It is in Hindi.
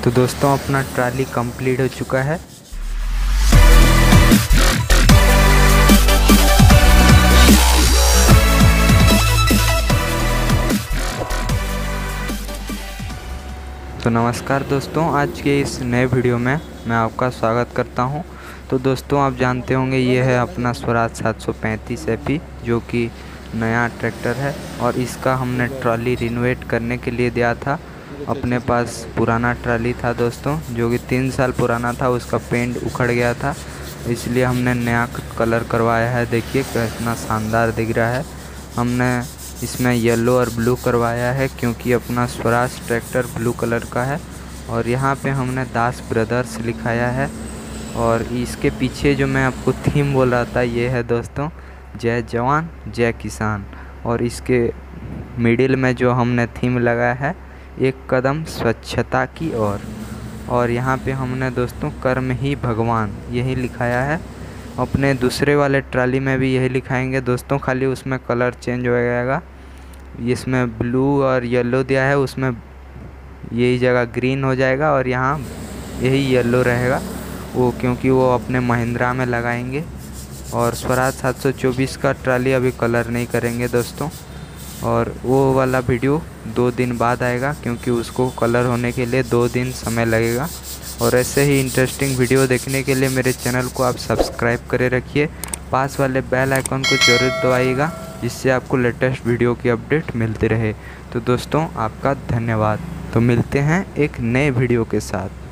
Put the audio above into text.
तो दोस्तों अपना ट्राली कंप्लीट हो चुका है। तो नमस्कार दोस्तों, आज के इस नए वीडियो में मैं आपका स्वागत करता हूं। तो दोस्तों आप जानते होंगे ये है अपना स्वराज 735 एपी जो कि नया ट्रैक्टर है और इसका हमने ट्रॉली रिनोवेट करने के लिए दिया था। अपने पास पुराना ट्रॉली था दोस्तों जो कि 3 साल पुराना था, उसका पेंट उखड़ गया था, इसलिए हमने नया कलर करवाया है। देखिए कितना शानदार दिख रहा है। हमने इसमें येलो और ब्लू करवाया है क्योंकि अपना स्वराज ट्रैक्टर ब्लू कलर का है। और यहाँ पे हमने दास ब्रदर्स लिखाया है और इसके पीछे जो मैं आपको थीम बोल रहा था ये है दोस्तों जय जवान जय किसान। और इसके मिडिल में जो हमने थीम लगाया है एक कदम स्वच्छता की ओर। और यहाँ पे हमने दोस्तों कर्म ही भगवान यही लिखाया है। अपने दूसरे वाले ट्राली में भी यही लिखाएंगे दोस्तों, खाली उसमें कलर चेंज हो जाएगा। इसमें ब्लू और येलो दिया है, उसमें यही जगह ग्रीन हो जाएगा और यहाँ यही येलो रहेगा वो, क्योंकि वो अपने महिंद्रा में लगाएंगे। और स्वराज 724 का ट्राली अभी कलर नहीं करेंगे दोस्तों, और वो वाला वीडियो 2 दिन बाद आएगा क्योंकि उसको कलर होने के लिए 2 दिन समय लगेगा। और ऐसे ही इंटरेस्टिंग वीडियो देखने के लिए मेरे चैनल को आप सब्सक्राइब करे रखिए, पास वाले बेल आइकन को जरूर दबाइएगा जिससे आपको लेटेस्ट वीडियो की अपडेट मिलती रहे। तो दोस्तों आपका धन्यवाद। तो मिलते हैं एक नए वीडियो के साथ।